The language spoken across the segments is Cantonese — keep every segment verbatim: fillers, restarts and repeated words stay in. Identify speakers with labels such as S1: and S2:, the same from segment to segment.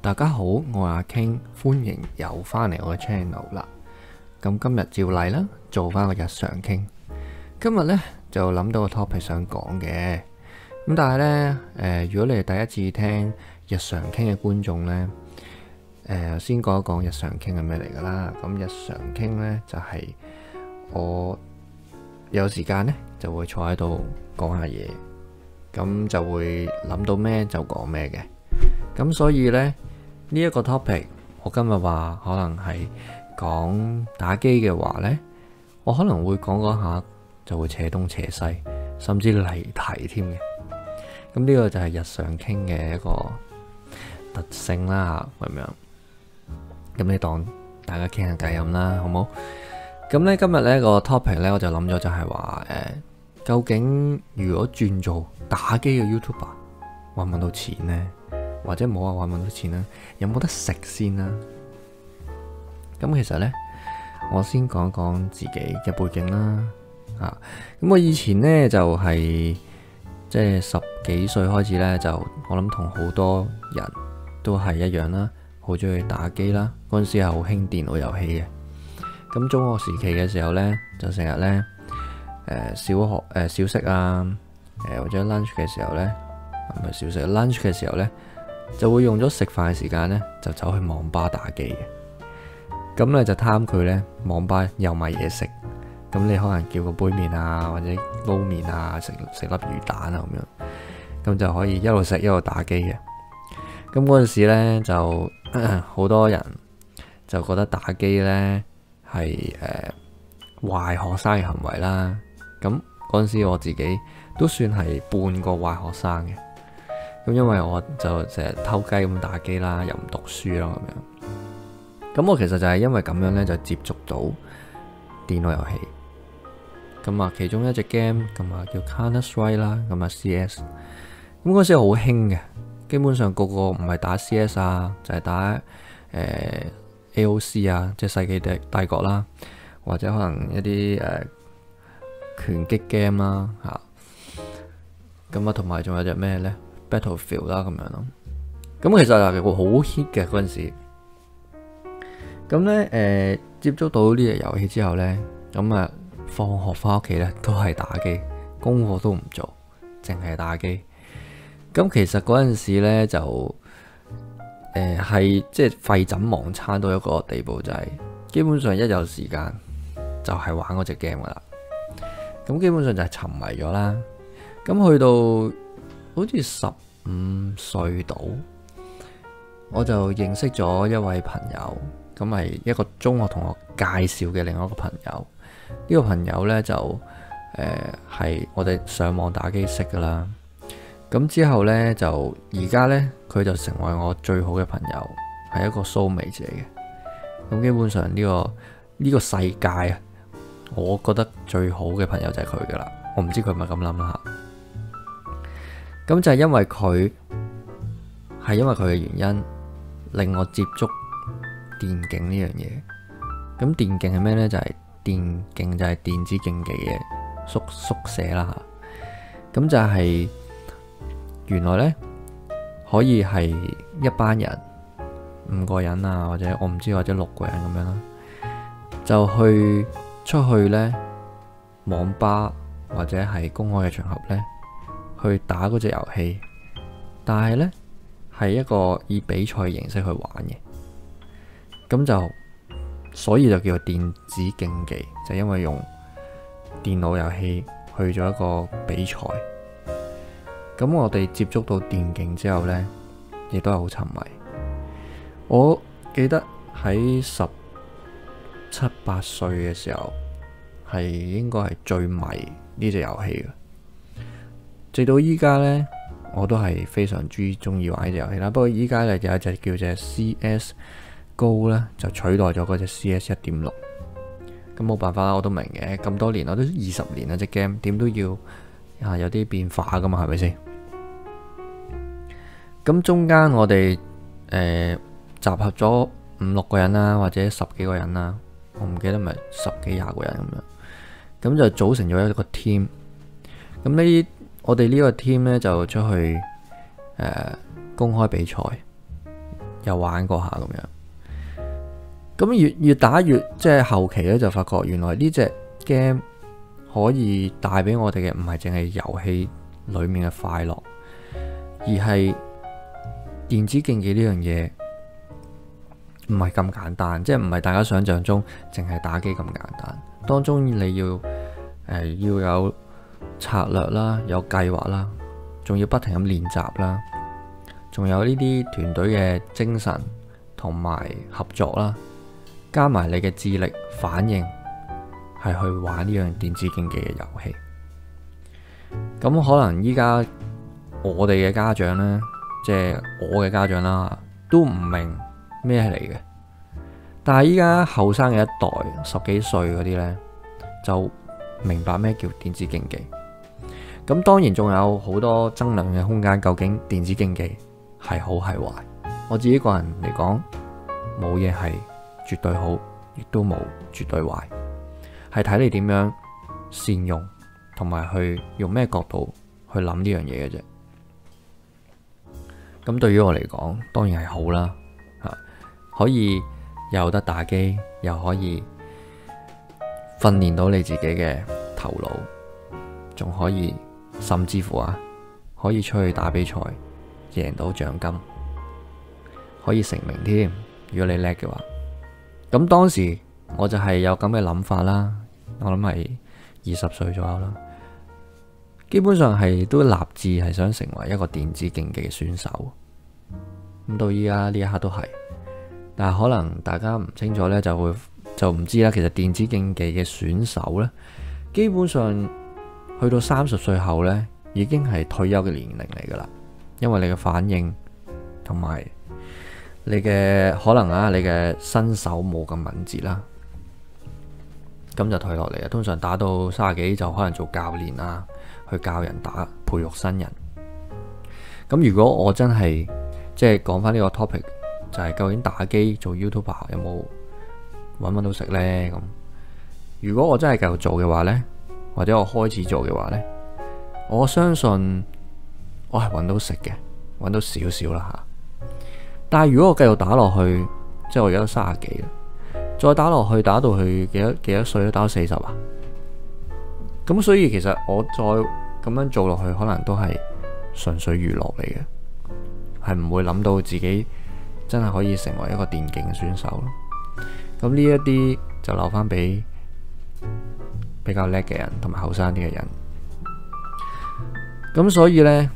S1: 大家好，我係阿 King，歡迎又翻嚟我嘅 channel 啦。咁今日照例啦，做翻個日常傾。今日呢，就諗到個 topic 想講嘅，咁但係呢，誒、呃，如果你係第一次聽日常傾嘅觀眾呢，誒、呃，先講一講日常傾係咩嚟噶啦。咁日常傾呢，就係、是、我有時間呢，就會坐喺度講下嘢，咁就會諗到咩就講咩嘅。咁所以呢，呢、這、一個 topic，我今日話可能係講打機嘅話呢，我可能會講嗰下就會扯東扯西，甚至離題添嘅。咁呢個就係日常傾嘅一個特性啦，咁樣。咁你當大家傾下偈咁啦，好冇？咁呢，今日呢個 topic 呢，我就諗咗就係話，誒、呃，究竟如果轉做打機嘅 YouTuber，搵唔搵到錢呢？或者冇話搵唔搵到錢啦，有冇得食先啦？咁其實呢，我先講講自己嘅背景啦。啊，咁我以前呢，就係即係十幾歲開始呢，就我諗同好多人都係一樣啦，好中意打機啦。嗰陣時係好興電腦遊戲嘅。咁中學時期嘅時候呢，就成日呢，誒、呃、小學誒、呃、小息啊，誒、呃、或者 lunch 嘅時候呢，唔係小食 lunch 嘅時候呢，就會用咗食飯嘅時間呢，就走去網吧打機嘅。咁咧就貪佢呢，網吧有埋嘢食，咁你可能叫個杯麵啊，或者撈麵啊，食食粒魚蛋啊咁樣，咁就可以一路食一路打機嘅。咁嗰陣時呢，就好多人就覺得打機呢係誒壞學生嘅行為啦。咁嗰陣時我自己都算係半個壞學生嘅。咁因為我就成日偷雞咁打機啦，又唔讀書啦咁樣。咁我其實就係因為咁樣呢，就接觸到電腦遊戲。咁啊，其中一隻 game 咁啊叫 Counter Strike 啦，咁啊 C S。咁嗰時好興嘅，基本上個個唔係打 C S 啊，就係打誒、呃、A O C 啊，即係世紀帝帝國啦，或者可能一啲誒、呃、拳擊 game 啦嚇。咁啊，同埋仲有隻咩呢？Battlefield 啦咁樣咯，咁其實係好 hit 嘅嗰陣時。咁咧，誒、呃，接觸到呢隻遊戲之後咧，咁啊，放學翻屋企咧都係打機，功課都唔做，淨係打機。咁其實嗰陣時咧就，誒係即係廢寢忘餐到一個地步，就係、是、基本上一有時間就係玩嗰隻 game 噶啦。咁基本上就係沉迷咗啦。咁去到好似十五歲到，我就認識咗一位朋友，咁係一個中學同學介紹嘅另外一個朋友。呢、這個朋友呢，就誒係、呃、我哋上網打機識噶啦。咁之後呢，就而家呢，佢就成為我最好嘅朋友，係一個 soulmate 嚟嘅。咁基本上呢、這個呢、這個世界啊，我覺得最好嘅朋友就係佢噶啦。我唔知佢係咪咁諗啦吓。咁就係因為佢，係因為佢嘅原因，令我接觸電競呢樣嘢。咁電競係咩呢？就係、是、電競就係電子競技嘅縮縮寫啦。咁就係原來呢，可以係一班人，五個人啊，或者我唔知，或者六個人咁樣啦，就去出去呢網吧或者係公開嘅場合呢，去打嗰隻遊戲，但係呢係一個以比賽形式去玩嘅，咁就所以就叫做電子競技，就因為用電腦遊戲去咗一個比賽。咁我哋接觸到電競之後呢，亦都係好沉迷。我記得喺十七八歲嘅時候，係應該係最迷呢隻遊戲嘅。直到依家呢，我都係非常之中意玩呢隻遊戲啦。不過依家呢，有一隻叫做 C S G O 呢，就取代咗嗰隻 C S 一點六。咁冇辦法啦，我都明嘅。咁多年我都二十年啦，隻 game 點都要啊有啲變化噶嘛，係咪先？咁中間我哋誒、呃、集合咗五六個人啦，或者十幾個人啦，我唔記得咪十幾廿個人咁樣，咁就組成咗一個 team。咁呢啲我哋呢個 team 呢，就出去誒、呃、公開比賽， 有玩過下咁樣。咁越越打越即係後期咧，就發覺原來呢隻 game 可以帶俾我哋嘅唔係淨係遊戲裏面嘅快樂，而係電子競技呢樣嘢唔係咁簡單，即係唔係大家想象中淨係打機咁簡單。當中你要誒、呃、要有策略啦，有計劃啦，仲要不停咁練習啦，仲有呢啲團隊嘅精神同埋合作啦，加埋你嘅智力反應，係去玩呢樣電子競技嘅遊戲。咁可能依家我哋嘅家長呢，即係我嘅家長啦，都唔明咩嚟嘅。但係依家後生嘅一代，十幾歲嗰啲呢，就明白咩叫電子競技。咁當然仲有好多爭論嘅空間，究竟電子競技係好係壞？我自己個人嚟講，冇嘢係絕對好，亦都冇絕對壞，係睇你點樣善用，同埋去用咩角度去諗呢樣嘢嘅啫。咁對於我嚟講，當然係好啦，吓可以有得打機，又可以訓練到你自己嘅頭腦，仲可以甚至乎啊，可以出去打比賽，贏到獎金，可以成名添。如果你叻嘅話，咁當時我就係有咁嘅諗法啦。我諗係二十歲左右啦，基本上係都立志係想成為一個電子競技嘅選手。咁到依家呢一刻都係，但係可能大家唔清楚呢，就會就唔知啦。其實電子競技嘅選手呢，基本上去到三十歲後呢，已經係退休嘅年齡嚟噶啦。因為你嘅反應同埋你嘅可能啊，你嘅身手冇咁敏捷啦，咁就退落嚟啊。通常打到三十幾就可能做教練啊，去教人打，培育新人。咁如果我真係即係講翻呢個 topic，就係究竟打機做 YouTuber 有冇搵搵到食呢？咁如果我真係繼續做嘅話呢，或者我開始做嘅話呢，我相信我係搵到食嘅，搵到少少啦吓。但係如果我繼續打落去，即係我而家都三十幾啦，再打落去打到去幾多幾多歲都打到四十啊。咁所以其實我再咁樣做落去，可能都係純粹娛樂嚟嘅，係唔會諗到自己真係可以成為一個電競選手咯。咁呢一啲就留翻俾比較叻嘅人同埋後生啲嘅人。咁所以呢，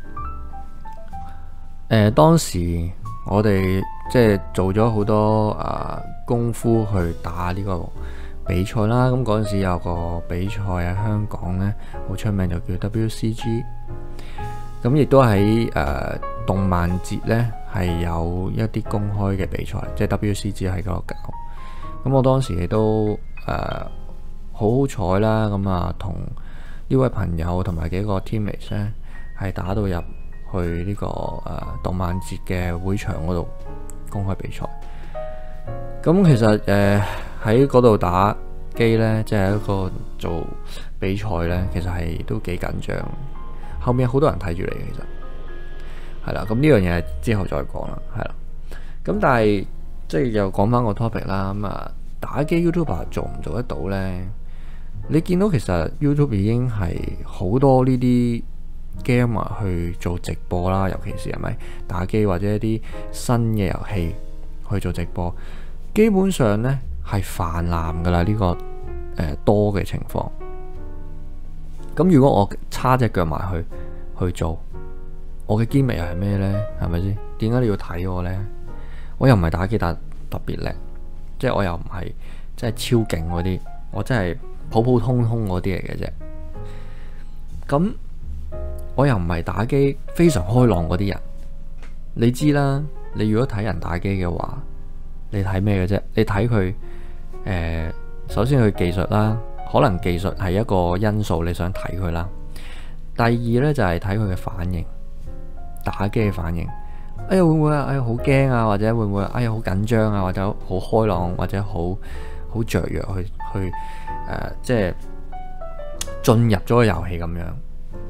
S1: 誒、呃、當時我哋即係做咗好多啊、呃、功夫去打呢個比賽啦。咁嗰陣時有個比賽喺香港呢，好出名，就叫 W C G。咁亦都喺誒、呃、動漫節呢，係有一啲公開嘅比賽，即係 W C G 喺嗰度搞。咁我當時亦都誒好好彩啦，咁啊同呢位朋友同埋幾個 teammates 呢，係打到入去呢、這個誒、呃、動漫節嘅會場嗰度公開比賽。咁其實誒喺嗰度打機呢，即係一個做比賽呢，其實係都幾緊張。後面好多人睇住你嘅，其實係啦。咁呢樣嘢之後再講啦，係啦。咁但係即係又講翻個 topic 啦。咁啊，打機 YouTuber 做唔做得到呢？你見到其實 YouTube 已經係好多呢啲 gamer 去做直播啦，尤其是係咪打機或者一啲新嘅遊戲去做直播，基本上呢係泛濫噶啦。呢、這個誒、呃、多嘅情況。咁如果我叉隻腳埋去去做，我嘅 gimmick 又係咩呢？係咪先？點解你要睇我呢？我又唔係打機打特別叻，即係我又唔係即係超勁嗰啲，我真係普普通通嗰啲嚟嘅啫。咁我又唔係打機非常開朗嗰啲人，你知啦。你如果睇人打機嘅話，你睇咩嘅啫？你睇佢誒，首先佢技術啦。可能技術係一個因素，你想睇佢啦。第二呢，就係睇佢嘅反應，打機嘅反應。哎呀會唔會啊？哎呀好驚啊，或者會唔會？哎呀好緊張啊，或者好開朗，或者好好雀躍去去誒、呃，即係進入咗個遊戲咁樣，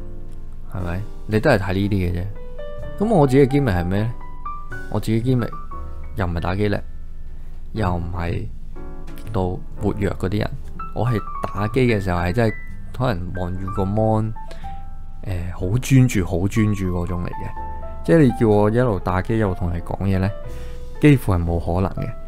S1: 係咪？你都係睇呢啲嘅啫。咁我自己嘅 gimmick係咩呢？我自己嘅 gimmick 又唔係打機叻，又唔係到活躍嗰啲人。我係打機嘅時候係真係可能望住個 mon， 誒好專注好專注嗰種嚟嘅。即係你叫我一路打機一路同你講嘢呢，幾乎係冇可能嘅。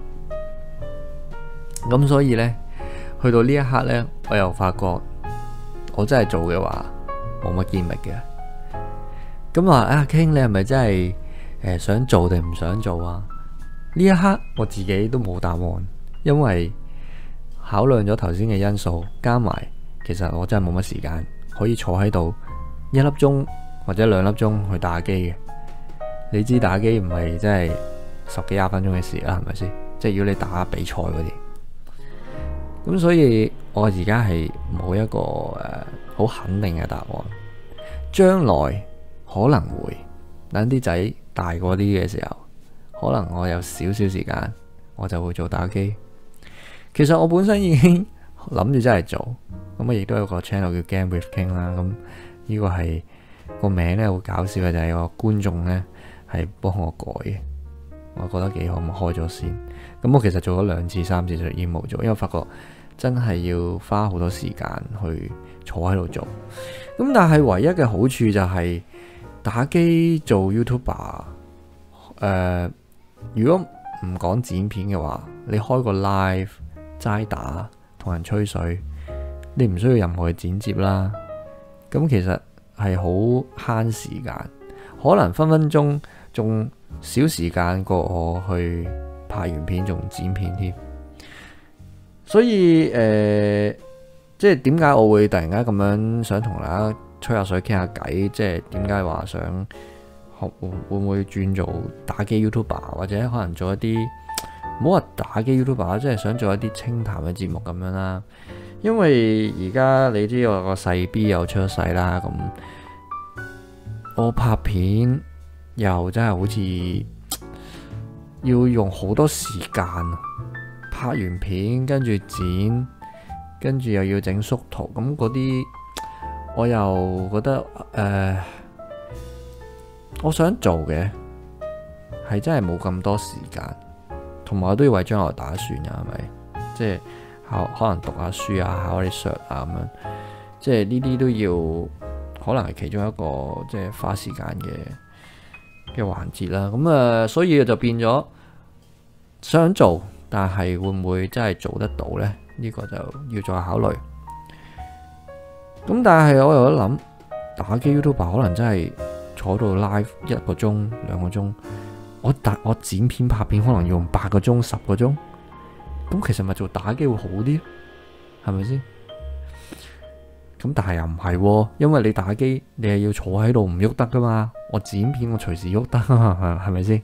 S1: 咁所以呢，去到呢一刻呢，我又發覺我真係做嘅話冇乜見力嘅。咁話啊 King 你係咪真係誒、呃、想做定唔想做啊？呢一刻我自己都冇答案，因為考量咗頭先嘅因素，加埋其實我真係冇乜時間可以坐喺度一粒鐘或者兩粒鐘去打機嘅。你知打機唔係真係十幾廿分鐘嘅事啦，係咪先？即係如果你打比賽嗰啲，咁所以我而家係冇一個誒好肯定嘅答案。將來可能會等啲仔大個啲嘅時候，可能我有少少時間，我就會做打機。其實我本身已經諗住真係做，咁我亦都有個 channel 叫 Game with King 啦。咁呢個係個名咧好搞笑嘅，就係、是、個觀眾咧係幫我改嘅，我覺得幾好，我開咗先。咁我其實做咗兩次三次就已經冇做，因為我發覺真係要花好多時間去坐喺度做。咁但係唯一嘅好處就係、是、打機做 YouTuber，誒、呃，如果唔講剪片嘅話，你開個 live 齋打同人吹水，你唔需要任何嘅剪接啦。咁其實係好慳時間，可能分分鐘仲少時間過我去拍完片仲剪片添。所以誒、呃，即係點解我會突然間咁樣想同大家吹下水傾下偈？即係點解話想學會會唔會轉做打機 YouTuber， 或者可能做一啲唔好話打機 YouTuber， 即係想做一啲清談嘅節目咁樣啦。因為而家你知我個細 B 又出咗世啦，咁我拍片又真係好似要用好多時間。拍完片跟住剪，跟住又要整縮圖，咁嗰啲我又覺得誒、呃，我想做嘅係真係冇咁多時間，同埋我都要為將來打算啊，係咪？即係考可能讀下書啊，考啲 cert 啊咁樣，即係呢啲都要可能係其中一個即係花時間嘅嘅環節啦。咁啊、呃，所以就變咗想做。但係會唔會真係做得到呢？呢、這個就要再考慮。咁但係我又一諗，打機 YouTuber 可能真係坐到 live 一個鐘、兩個鐘，我打我剪片拍片可能要用八個鐘、十個鐘。咁其實咪做打機會好啲，係咪先？咁但係又唔係，因為你打機你係要坐喺度唔喐得噶嘛。我剪片我隨時喐得啊，係咪先？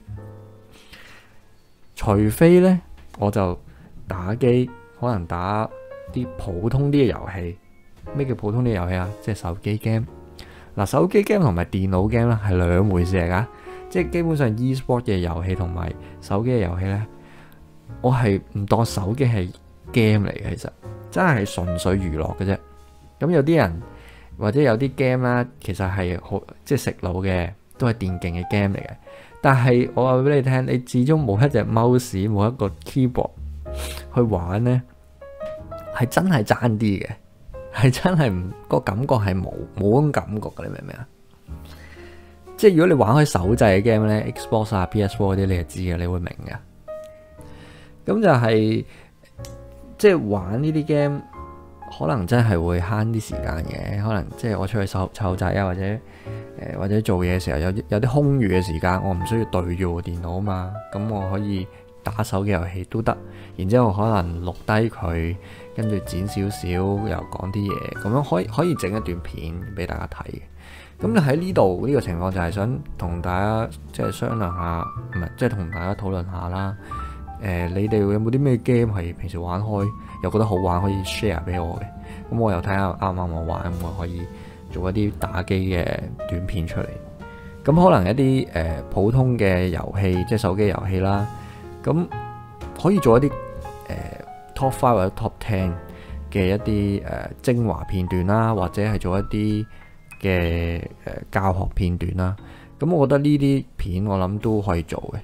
S1: 除非呢。我就打機，可能打啲普通啲嘅遊戲。咩叫普通啲嘅遊戲啊？即係手機 game。嗱，手機 game 同埋電腦 game 咧係兩回事嚟噶。即係基本上 e-sport 嘅遊戲同埋手機嘅遊戲咧，我係唔當手機係 game 嚟嘅，其實真係純粹娛樂嘅啫。咁有啲人或者有啲 game 啦，其實係好即係食腦嘅，都係電競嘅 game 嚟嘅。但係我話俾你聽，你始終冇一隻 mouse 冇一個 keyboard 去玩呢，係真係爭啲嘅，係真係唔個感覺係冇冇嗰種感覺嘅，你明唔明啊？即係如果你玩開手掣嘅 game 呢 Xbox 啊 P S four 嗰啲，你就知嘅，你會明嘅。咁就係、是、即係玩呢啲 game，可能真係會慳啲時間嘅。可能即係我出去湊湊仔啊，或者。誒或者做嘢嘅時候有有啲空餘嘅時間，我唔需要對住個電腦啊嘛，咁我可以打手機遊戲都得，然之後可能錄低佢，跟住剪少少又講啲嘢，咁樣可以可以整一段片俾大家睇嘅。咁你喺呢度呢個情況就係想同大家即係商量下，唔係即係同大家討論下啦。誒、呃，你哋有冇啲咩 game 係平時玩開又覺得好玩可以 share 俾我嘅？咁我又睇下啱唔啱我玩，咁我可以做一啲打機嘅短片出嚟，咁可能一啲誒、呃、普通嘅遊戲，即係手機遊戲啦，咁可以做一啲誒、呃、top five 或者 top ten 嘅一啲誒、呃、精華片段啦，或者係做一啲嘅誒教學片段啦。咁我覺得呢啲片我諗都可以做嘅。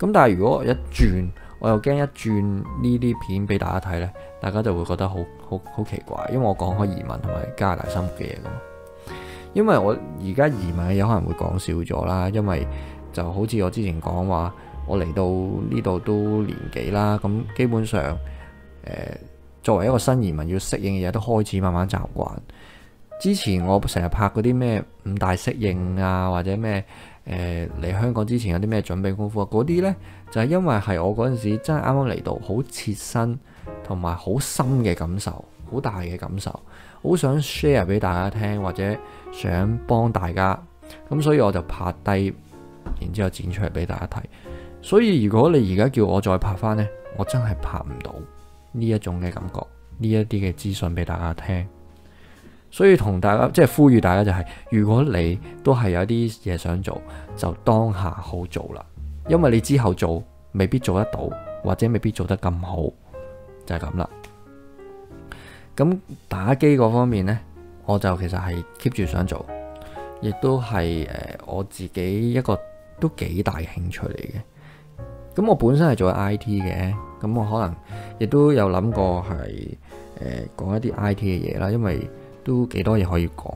S1: 咁但係如果我一轉，我又驚一轉呢啲片俾大家睇呢，大家就會覺得好好好奇怪，因為我講開移民同埋加拿大生活嘅嘢㗎嘛。因為我而家移民嘅嘢可能會講少咗啦，因為就好似我之前講話，我嚟到呢度都年幾啦，咁基本上誒、呃、作為一個新移民要適應嘅嘢都開始慢慢習慣。之前我成日拍嗰啲咩五大適應啊，或者咩誒嚟香港之前有啲咩準備功夫啊，嗰啲呢，就係、是、因為係我嗰陣時真係啱啱嚟到，好切身同埋好深嘅感受，好大嘅感受，好想 share 俾大家聽，或者想幫大家，咁所以我就拍低，然之後剪出嚟俾大家睇。所以如果你而家叫我再拍翻呢，我真係拍唔到呢一種嘅感覺，呢一啲嘅資訊俾大家聽。所以同大家即係呼籲大家就係、是，如果你都係有啲嘢想做，就當下好做啦。因為你之後做未必做得到，或者未必做得咁好，就係咁啦。咁打機嗰方面呢，我就其實係 keep 住想做，亦都係誒我自己一個都幾大興趣嚟嘅。咁我本身係做 I T 嘅，咁我可能亦都有諗過係誒、呃、講一啲 I T 嘅嘢啦，因為都幾多嘢可以講。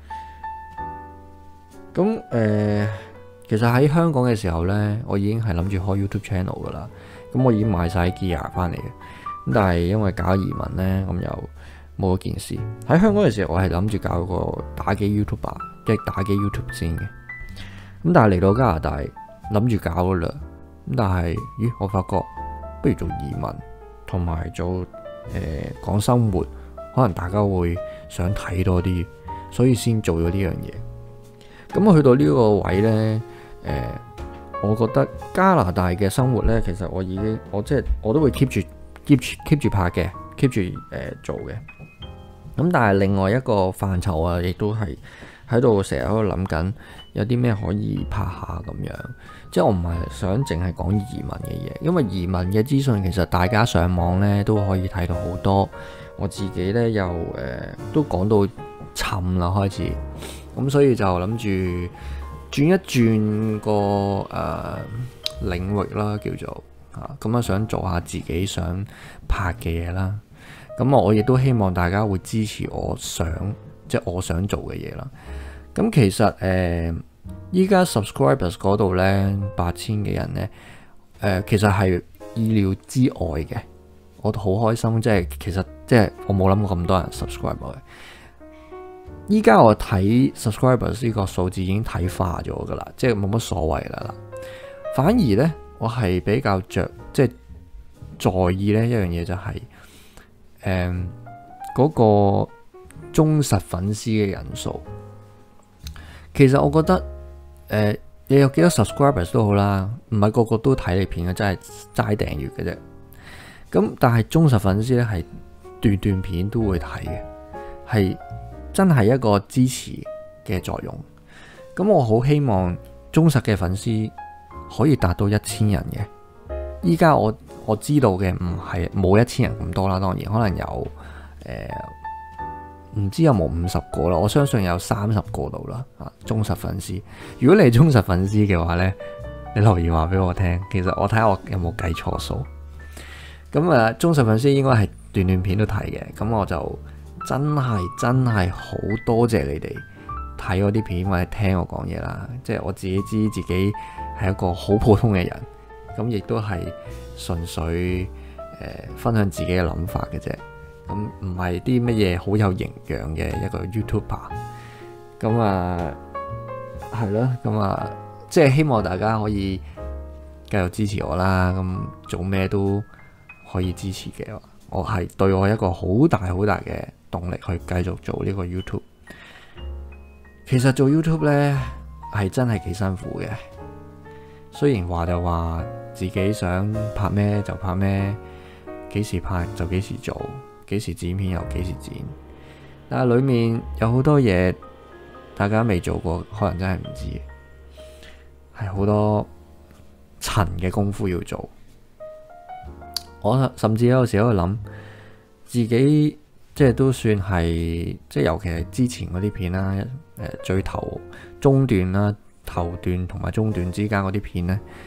S1: 咁誒、呃，其實喺香港嘅時候呢，我已經係諗住開 YouTube channel 噶啦。咁我已經買晒 gear 翻嚟嘅，咁但係因為搞移民呢，咁又冇一件事。喺香港嘅時候，我係諗住搞個打機 YouTuber，即係打機 YouTube 先嘅。咁但係嚟到加拿大，諗住搞噶啦。咁但係，咦？我發覺不如做移民，同埋做誒講、呃、生活，可能大家會想睇多啲，所以先做咗呢樣嘢。咁我去到呢個位呢，誒、呃，我覺得加拿大嘅生活呢，其實我已經我即係我都會 keep 住 keep 住 keep 住拍嘅，keep 住誒做嘅。咁但係另外一個範疇啊，亦都係喺度成日喺度諗緊，有啲咩可以拍下咁樣。即係我唔係想淨係講移民嘅嘢，因為移民嘅資訊其實大家上網呢都可以睇到好多。我自己呢又誒、呃、都講到沉啦開始，咁所以就諗住轉一轉個誒、呃、領域啦，叫做啊咁啊，想做下自己想拍嘅嘢啦。咁我亦都希望大家會支持我想即係我想做嘅嘢啦。咁其實誒依家 subscribers 嗰度呢，八千幾人呢，誒、呃、其實係意料之外嘅，我好開心。即係其實即係我冇諗過咁多人 subscribe 我嘅。依家我睇 subscribers 呢個數字已經睇化咗噶啦，即係冇乜所謂啦。反而呢，我係比較着即係在意呢一樣嘢就係誒嗰個忠實粉絲嘅人數。其實我覺得誒、呃、你有幾多 subscribers 都好啦，唔係個個都睇你片嘅，真係齋訂閱嘅啫。咁但係忠實粉絲咧係段段片都會睇嘅，係真係一個支持嘅作用。咁我好希望忠實嘅粉絲可以達到一千人嘅。依家我我知道嘅唔係冇一千人咁多啦，當然可能有誒。呃唔知有冇五十個啦，我相信有三十個度啦。啊，忠實粉絲，如果你係忠實粉絲嘅話呢，你留言話俾我聽。其實我睇下我有冇計錯數。咁啊，忠實粉絲應該係段段片都睇嘅。咁我就真係真係好多謝你哋睇我啲片或者聽我講嘢啦。即係我自己知自己係一個好普通嘅人，咁亦都係純粹誒、呃、分享自己嘅諗法嘅啫。咁唔係啲乜嘢好有營養嘅一個 YouTuber，咁啊係咯，咁啊即係希望大家可以繼續支持我啦。咁做咩都可以支持嘅，我係對我一個好大好大嘅動力去繼續做呢個 YouTube。其實做 YouTube 呢係真係幾辛苦嘅，雖然話就話自己想拍咩就拍咩，幾時拍就幾時做。幾時剪片又幾時剪，但係裏面有好多嘢大家未做過，可能真係唔知，係好多塵嘅功夫要做。我甚至有時喺度諗，自己即係都算係，即係尤其係之前嗰啲片啦，誒最頭中段啦、頭段同埋中段之間嗰啲片呢，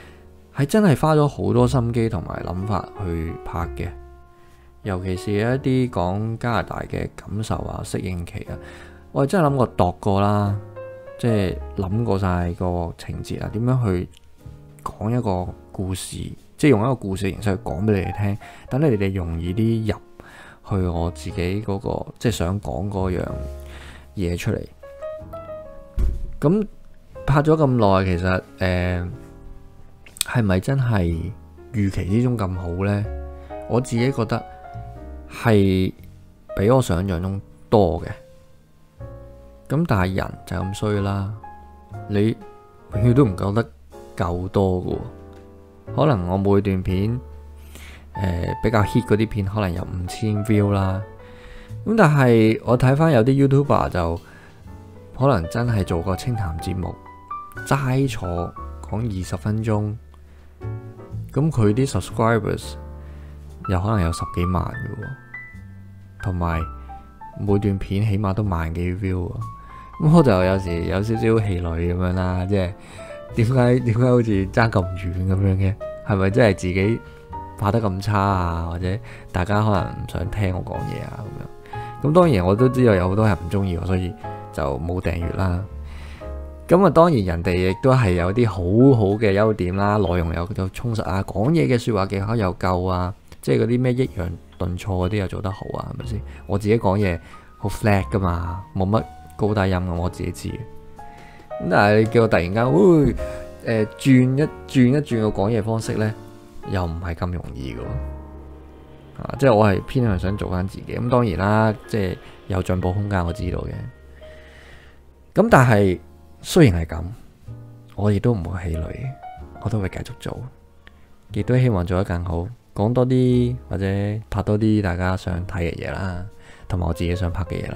S1: 係真係花咗好多心機同埋諗法去拍嘅。尤其是一啲講加拿大嘅感受啊、適應期啊，我係真係諗過度過啦，即係諗過晒個情節啊，點樣去講一個故事，即係用一個故事形式去講俾你哋聽，等你哋容易啲入去我自己嗰個即係想講嗰樣嘢出嚟。咁拍咗咁耐，其實誒係咪真係預期之中咁好呢？我自己覺得係比我想象中多嘅。咁但係人就咁衰啦，你永遠都唔覺得夠多㗎。可能我每段片誒、呃、比較 hit 嗰啲片，可能有五千 view 啦。咁但係我睇翻有啲 YouTuber 就可能真係做個清談節目，齋坐講二十分鐘，咁佢啲 subscribers 又可能有十幾萬嘅，同埋每段片起碼都萬幾 view。咁我就有時有少少氣餒咁樣啦，即係點解點解好似爭咁遠咁樣嘅？係咪真係自己拍得咁差啊？或者大家可能唔想聽我講嘢啊咁樣？咁當然我都知道有好多人唔中意我，所以就冇訂閱啦。咁啊，當然人哋亦都係有啲好好嘅優點啦，內容又夠充實啊，講嘢嘅說話技巧又夠啊，即係嗰啲咩抑揚頓挫嗰啲又做得好啊，係咪先？我自己講嘢好 flat 噶嘛，冇乜高低音嘅，我自己知。咁但係你叫我突然間，會誒、呃、轉一轉一轉個講嘢方式呢，又唔係咁容易嘅，啊，即係我係偏向想做翻自己。咁當然啦，即係有進步空間，我知道嘅。咁但係雖然係咁，我亦都唔會氣餒，我都會繼續做，亦都希望做得更好，講多啲或者拍多啲大家想睇嘅嘢啦，同埋我自己想拍嘅嘢啦。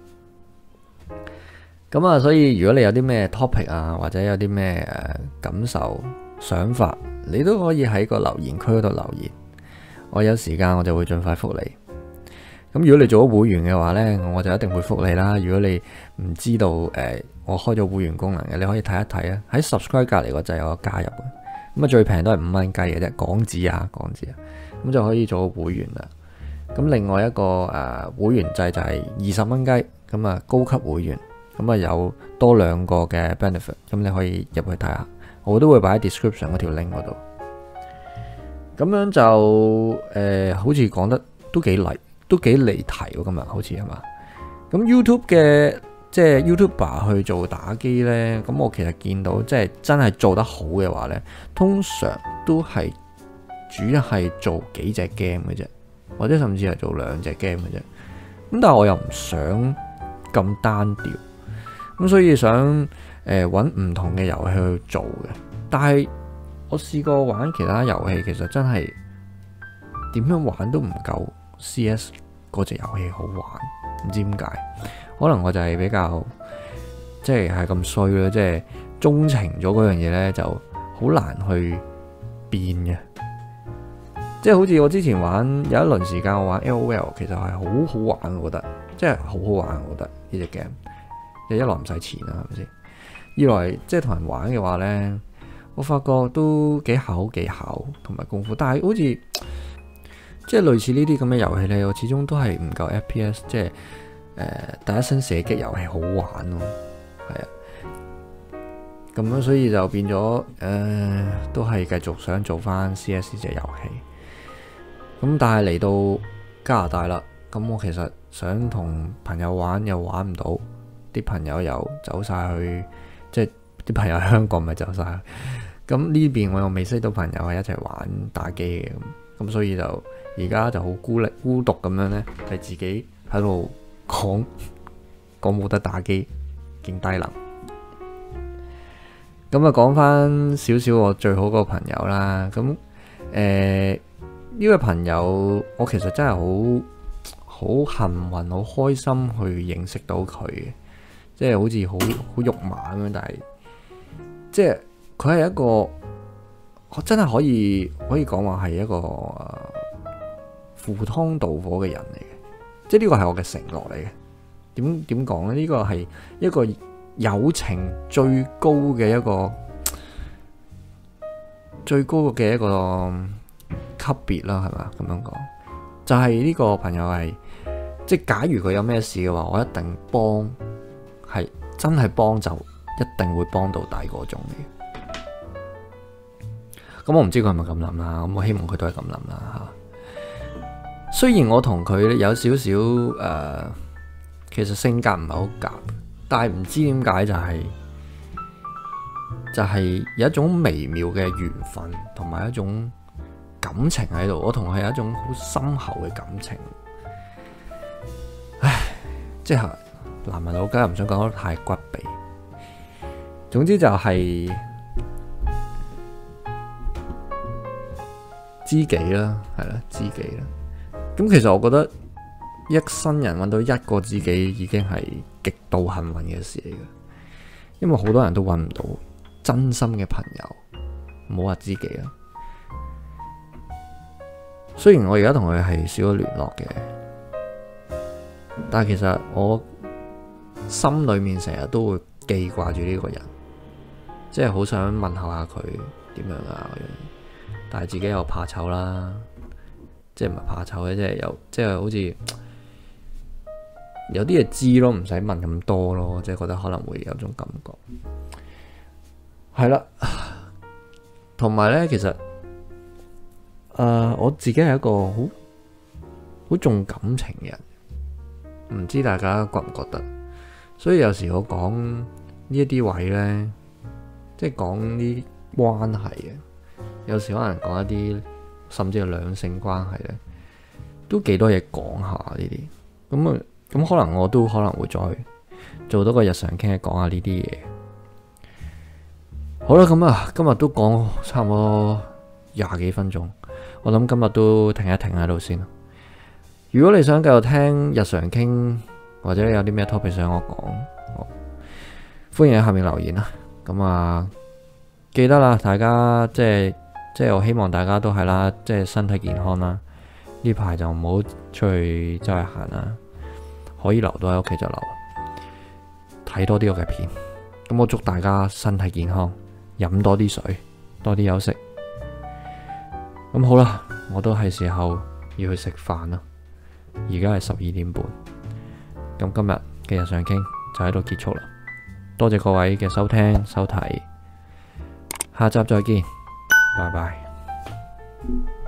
S1: 咁啊，所以如果你有啲咩 topic 啊，或者有啲咩誒感受、想法，你都可以喺個留言區嗰度留言，我有時間我就會盡快覆你。咁如果你做咗會員嘅話呢，我就一定會覆你啦。如果你唔知道誒、呃，我開咗會員功能嘅，你可以睇一睇啊。喺 subscribe 隔籬個掣有個加入嘅，咁啊最平都係五蚊雞嘅啫，港紙啊，港紙啊，咁就可以做個會員啦。咁另外一個誒、呃、會員制就係二十蚊雞，咁啊高級會員。咁啊有多兩個嘅 benefit，咁你可以入去睇下，我都會擺喺 description 嗰條 link 嗰度。咁樣就誒、呃，好似講得都幾離，都幾離題喎。今日好似係嘛？咁 YouTube 嘅即係 YouTuber 去做打機呢，咁我其實見到即係真係做得好嘅話呢，通常都係主要係做幾隻 game 嘅啫，或者甚至係做兩隻 game 嘅啫。咁但係我又唔想咁單調。咁所以想誒揾唔同嘅遊戲去做嘅，但係我試過玩其他遊戲，其實真係點樣玩都唔夠 C S 嗰隻遊戲好玩，唔知點解，可能我就係比較即係係咁衰啦，即係鍾情咗嗰樣嘢呢，就好難去變嘅。即係好似我之前玩有一輪時間，我玩 L O L， 其實係好好玩，我覺得即係好好玩，我覺得呢隻 game。一來唔使錢啦，係咪先？二來即係同人玩嘅話呢，我發覺都幾考技巧同埋功夫。但係好似即係類似呢啲咁嘅遊戲呢，我始終都係唔夠 F P S， 即係誒、呃、第一身射擊遊戲好玩咯，係啊。咁樣所以就變咗誒、呃，都係繼續想做翻 C S 隻遊戲。咁但係嚟到加拿大啦，咁我其實想同朋友玩又玩唔到。啲朋友又走晒去，即係啲朋友喺香港咪走晒去。咁呢邊我又未識到朋友係一齊玩打機嘅，咁咁所以就而家就好孤立孤獨咁樣呢，係自己喺度講講冇得打機，勁低能。咁啊，講翻少少我最好個朋友啦。咁誒呢位朋友，我其實真係好好幸運，好開心去認識到佢嘅。即係好似好好肉麻咁樣，但係即係佢係一個真係可以可以講話係一個赴湯蹈火嘅人嚟嘅。即係呢個係我嘅承諾嚟嘅。點點講呢？呢個係一個友情最高嘅一個最高嘅一個級別啦，係咪咁樣講？就係、是、呢個朋友係，即係假如佢有咩事嘅話，我一定幫，係真係幫就一定會幫到底嗰種嘅。咁我唔知佢係咪咁諗啦，咁我希望佢都係咁諗啦吓。雖然我同佢有少少誒，其實性格唔係好夾，但係唔知點解就係、是、就係、是、有一種微妙嘅緣分同埋一種感情喺度，我同佢係一種好深厚嘅感情。唉，即係男人老梗係唔想講得太骨痹。總之就係知己啦，係啦，知己啦。咁其實我覺得一生人揾到一個知己已經係極度幸運嘅事嚟嘅，因為好多人都揾唔到真心嘅朋友，唔好話知己啦。雖然我而家同佢係少咗聯絡嘅，但係其實我心裏面成日都會記掛住呢個人，即係好想問候下佢點樣啊，但係自己又怕醜啦，即係唔係怕醜嘅，即係有即係好似有啲嘢知咯，唔使問咁多咯，即係覺得可能會有種感覺，係啦。同埋咧，其實。誒、uh, 我自己係一個好好重感情嘅人，唔知大家覺唔覺得？所以有時我講呢一啲位呢，即係講啲關係嘅，有時可能講一啲甚至係兩性關係呢，都幾多嘢講下呢啲。咁啊，咁可能我都可能會再做多個日常傾，講下呢啲嘢。好啦，咁啊，今日都講差唔多廿幾分鐘。我諗今日都停一停喺度先。如果你想繼續聽日常傾，或者有啲咩 topic 想我講，歡迎喺下面留言啦。咁啊，記得啦，大家即係即係我希望大家都係啦，即係身體健康啦。呢排就唔好出去周圍行啦，可以留都喺屋企就留，睇多啲我嘅片。咁我祝大家身體健康，飲多啲水，多啲休息。咁好啦，我都係時候要去食飯啦。而家係十二點半。咁今日嘅日常傾就喺度結束啦。多謝各位嘅收聽收睇，下集再見，拜拜。